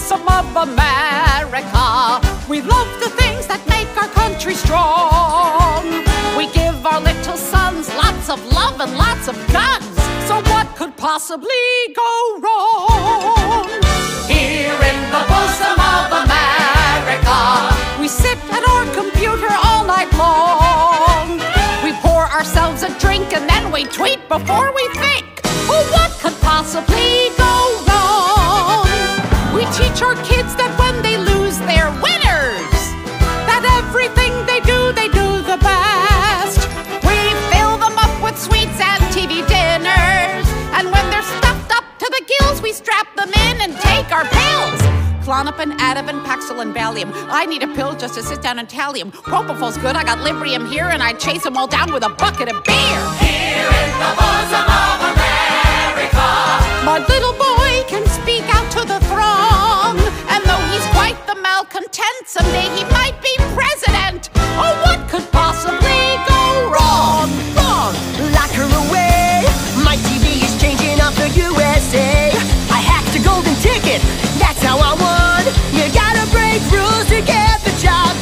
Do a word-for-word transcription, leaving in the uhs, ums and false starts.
bosom of America. We love the things that make our country strong. We give our little sons lots of love and lots of guns. So what could possibly go wrong? Here in the bosom of America, we sit at our computer all night long. We pour ourselves a drink and then we tweet before we think. Oh, what could possibly go wrong? We teach our kids that when they lose, they're winners, that everything they do, they do the best. We fill them up with sweets and T V dinners, and when they're stuffed up to the gills, we strap them in and take our pills. Klonopin, Ativan, Paxil, and Valium. I need a pill just to sit down and tally 'em. Propofol's good, I got Librium here, and I chase 'em all down with a bucket of beer. Here in the bosom of America, my little boy can speak out to the throng, and though he's quite the malcontent, someday he might be president. Oh, what could possibly go wrong? Wrong! Lock her away. My T V is changing off the U S A. I hacked a golden ticket, that's how I won. You gotta break rules to get the job